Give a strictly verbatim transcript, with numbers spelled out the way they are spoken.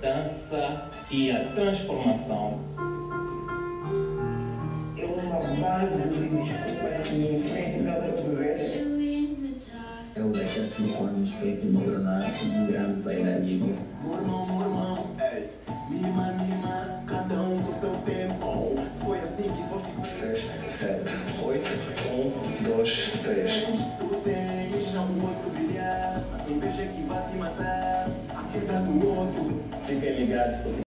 dança e a transformação. É uma base de desculpas que me enfrenta todo vez. Eu daqui a cinco anos penso em me tornar um grande bailarino. Mormão, mormão, ei, mima, mima, cada um com seu tempo. Foi assim que foste. seis, sete, oito, um, dois, três. Tu tens um outro brilhar, a inveja que vai te matar, a queda do outro. Fiquem ligados porque